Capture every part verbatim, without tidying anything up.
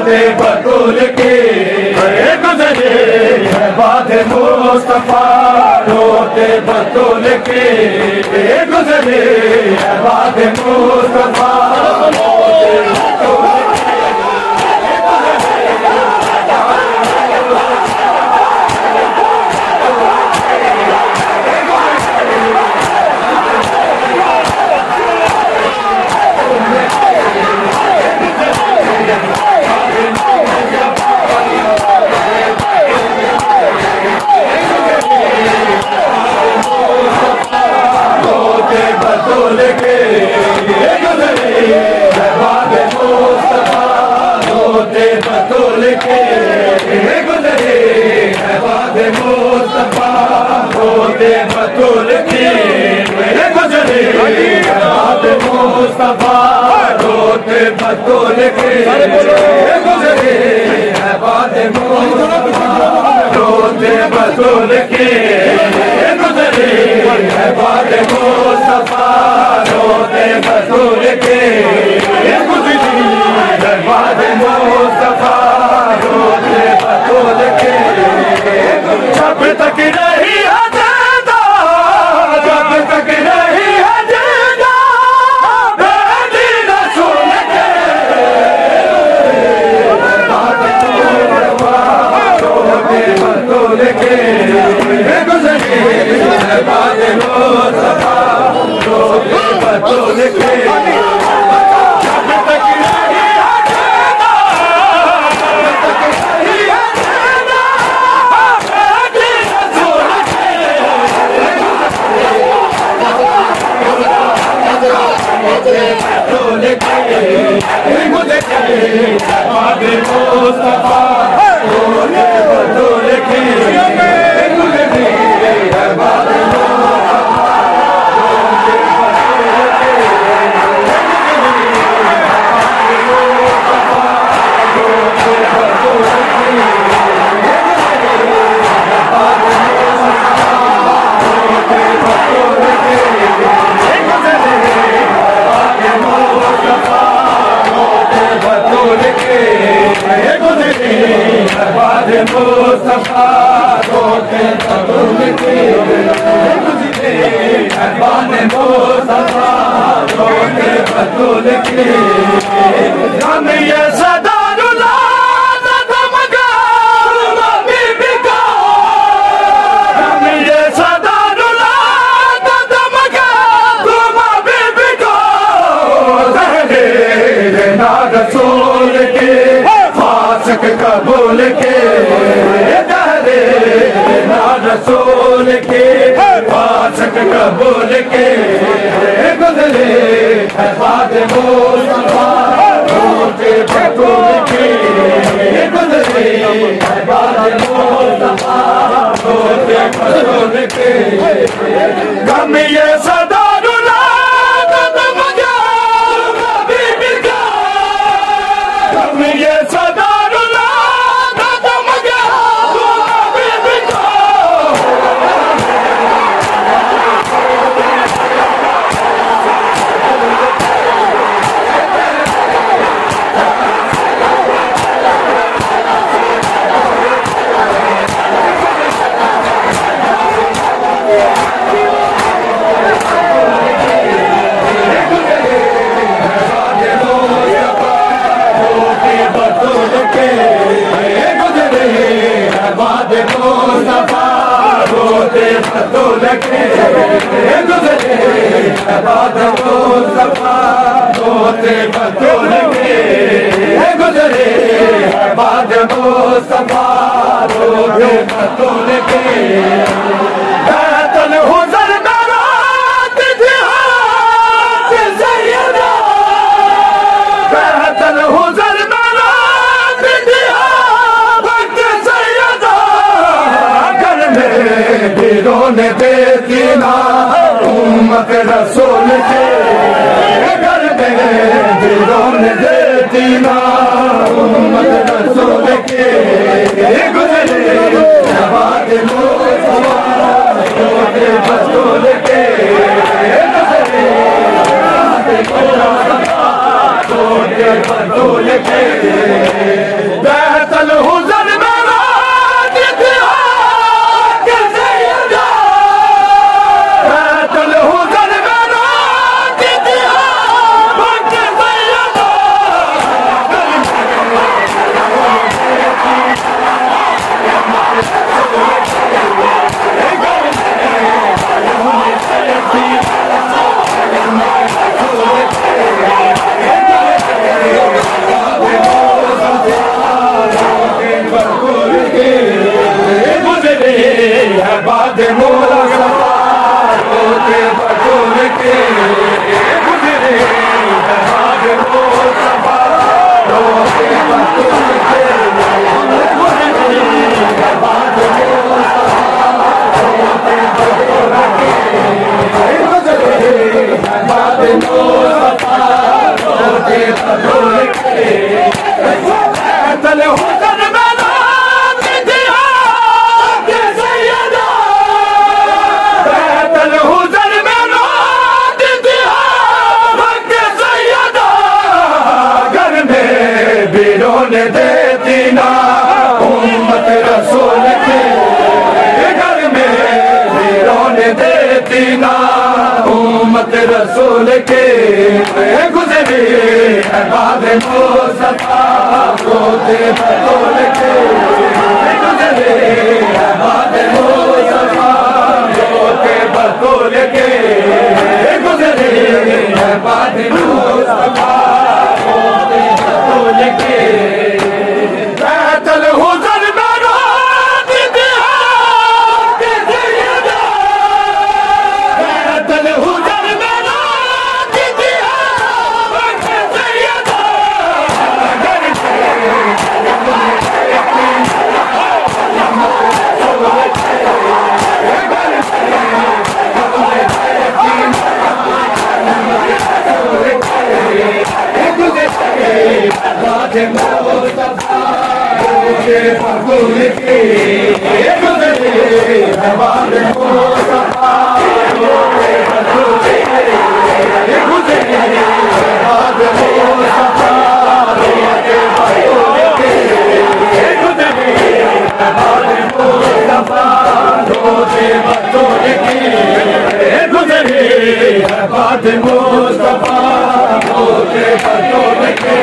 روتے بطول کے گزرے ہے باد مصطفیٰ روتے بطول کے گزرے ہے باد مصطفیٰ بطول کے گزرے باد مصطفیٰ روتے بطول کے گزرے باد مصطفیٰ روتے بطول کے گزرے باد مصطفیٰ روتے بطول کے گزرے باد مصطفیٰ روتے بطول کے جب تک رہی مصطفیٰ روتے بطول کے گزرے باد مصطفیٰ روتے بطول کے ہم یہ صدا رلاتا تھا مگر بی بی کا ہم یہ صدا رلاتا تھا مگر بی بی کا زہرے نا رسول کے فاسق قبول کے رسول کے فاسق قبول کے گزرے ہے باد مصطفیٰ روتے بطول کے گزرے ہے باد مصطفیٰ روتے بطول کے غم یہ صدا رلاتا تھا مگر بی بی کا غم یہ صدا روتے بطول کے گزرے باد مصطفیٰ روتے بطول کے گزرے باد مصطفیٰ روتے بطول کے بیت الحزن برات تھی حاج سیدہ بیت الحزن برات تھی حاج سیدہ گھر میں بھی رونے دیتی نا امت رسول کے گھر میں بھی رونے دیتی نا امت رسول کے گزرے باد مصطفیٰ روتے بطول کے گزرے باد مصطفیٰ روتے بطول کے بعد مصطفیٰ روتے بطول کے گزرے ہے بعد مصطفیٰ روتے بطول کے گزرے ہے بعد مصطفیٰ روتے بطول کے گزرے ہے بعد مصطفیٰ روتے بطول کے تلے حسن میں نام دیا کہ سیدہ بیت الحسن میں نام دیا کہ سیدہ گھر میں بیروں نے دیتی نا امت رسول کے گھر میں بیروں نے دیتی نا امت رسول کے گزری ہے بعد مصطفیٰ روتے بطول کے گزرے ہے بعد مصطفیٰ روتے بطول کے گزرے ہے بعد مصطفیٰ روتے بطول کے بیت الحسن میں رات دیا کہ سیدہ بیت الحسن میں رات دیا کہ سیدہ بعد مصطفیٰ روتے بطول کے گزرے ہے بعد مصطفیٰ روتے بطول کے گزرے ہے بعد مصطفیٰ روتے بطول کے گزرے ہے بعد مصطفیٰ روتے بطول کے گزرے ہے بعد مصطفیٰ روتے بطول کے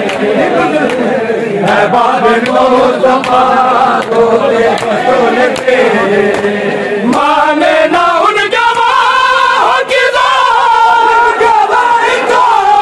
ہے بعد مصطفیٰ روتے بطول کے مانے نہ ان گواہ کی ذات گواہی کو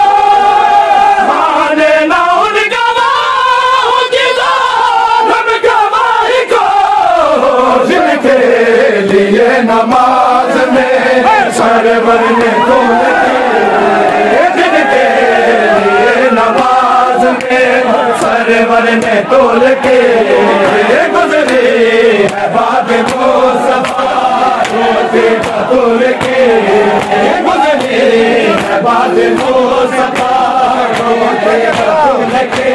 مانے نہ ان گواہ کی ذات گواہی کو جن کے لیے نماز میں سرور نے تول جن کے لیے نماز میں سرور نے تول کے گزرے ہے بعد مصطفیٰ روتے بطول کے گزرے ہے بعد مصطفیٰ روتے بطول کے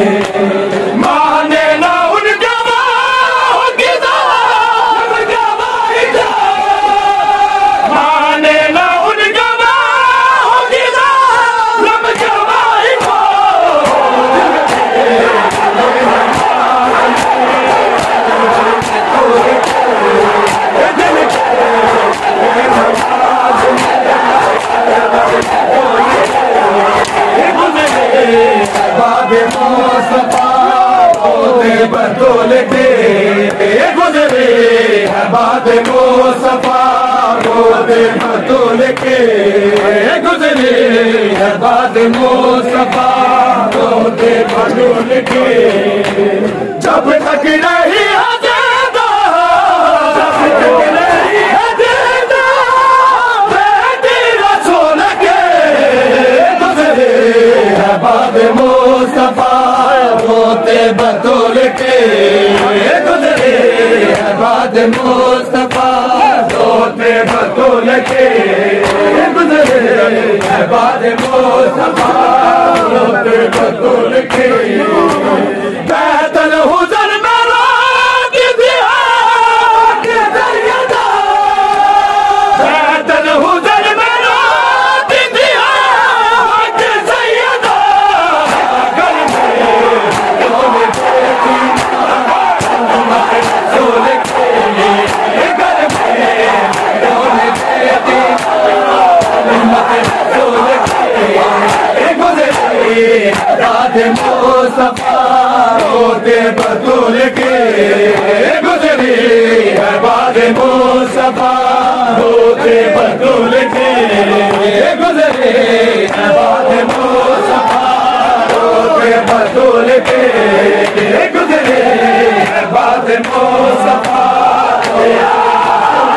مانے نہ ان گواہ کی ذات گواہی کو مانے نہ ان گواہ کی ذات گواہی کو بعد مصطفیٰ روتے بطول کے گزرے ہے بعد مصطفیٰ روتے بطول کے گزرے ہے بعد مصطفیٰ روتے بطول کے جب تک نہیں ہے زندہ جب تک نہیں ہے زندہ بیٹی رسول کے گزرے ہے بعد مصطفیٰ روتے بطول کے گزرے ہے بعد مصطفیٰ روتے بطول کے گزرے ہے بعد مصطفیٰ روتے بطول کے بیت الحسن میں رات دیا کہ سیدہ بیت الحسن میں رات دیا کہ سیدہ گھر میں بیروں نے دیتی امت رسول کے گھر میں بیروں نے دیتی امت رسول کے گزرے بعد مصطفیٰ روتے بطول کے گزری ہے بعد مصطفیٰ روتے بطول کے گزری ہے بعد مصطفیٰ روتے بطول کے گزری ہے بعد مصطفیٰ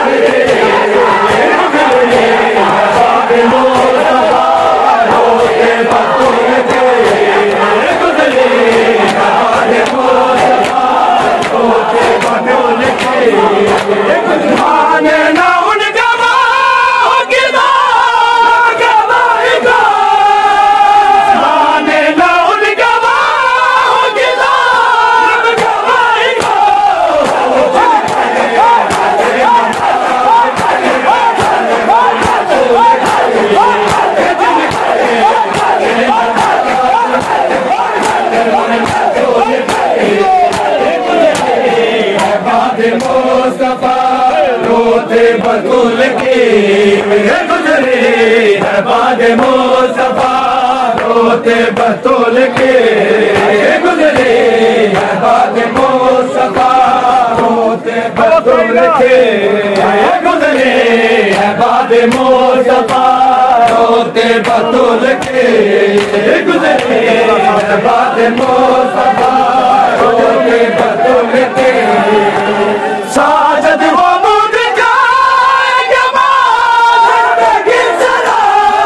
مصطفیٰ روتے بطول کی گزری ہے باد مصطفیٰ روتے بطول کی گزری ہے باد مصطفیٰ روتے بطول کی گزری ہے باد مصطفیٰ روتے بطول کی گزری ہے باد مصطفیٰ روتے بطول کی ساجد وہ مجھ جائے جمال زندگی سرا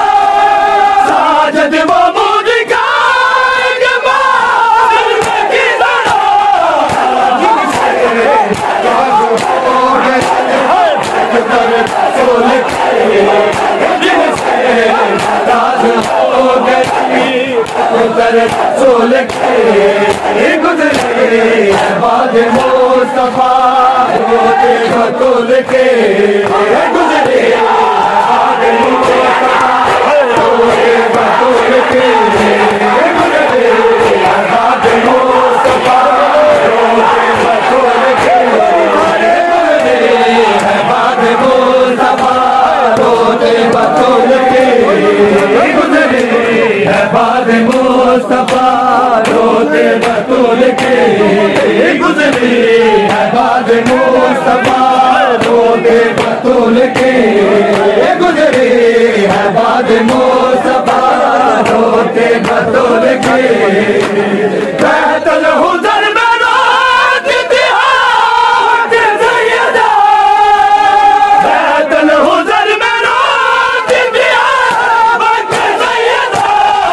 ساجد وہ مجھ جائے جمال زندگی سرا جن سے راز ہو گئے جدر سول کے جن سے راز ہو گئے جدر سول کے گزرے باد مصطفیٰ روتے بطول کے گزرے باد مصطفیٰ روتے بطول کے گزرے باد مصطفیٰ روتے بطول کے گزرے باد مصطفیٰ روتے بطول کے گزرے باد مصطفیٰ روتے بطول کے گزری ہے باد مصطفیٰ روتے بطول کے گزری ہے باد مصطفیٰ روتے بطول کے بیت الحضر میں رات اتحاد سیدہ بیت الحضر میں رات اتحاد سیدہ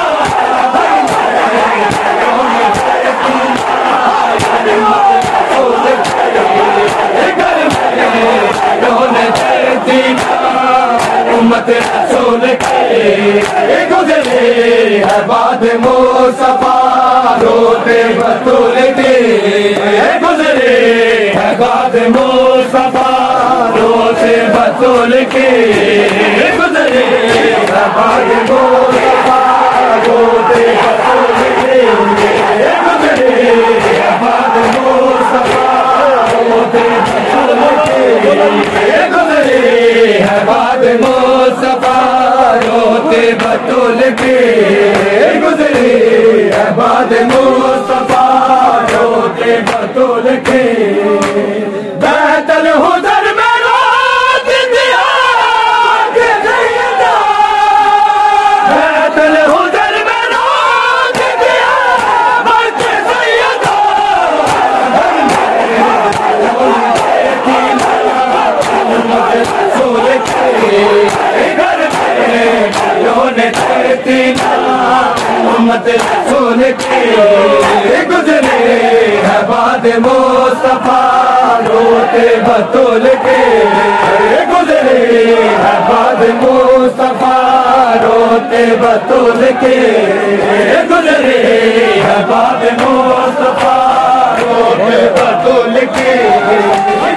امت رسول کے گزرے ہے باد مصطفیٰ روتے بطول کے گزرے ہے باد مصطفیٰ روتے بطول کے گزرے ہے باد مصطفیٰ روتے بطول کے گزرے ہے باد مصطفیٰ روتے بطول کے گزرے ہے باد مصطفیٰ روتے بطول کے گزرے ہے باد مصطفیٰ روتے بطول کے بیت الحضر میں رات اتحاد سیدہ بیت الحضر میں رات اتحاد سیدہ رسول کے گھر میں رونے تیرتی امت رسول کے گزرے ہے باد مصطفیٰ روتے بطول کے گزرے ہے باد مصطفیٰ روتے بطول کے گزرے ہے باد مصطفیٰ روتے بطول کے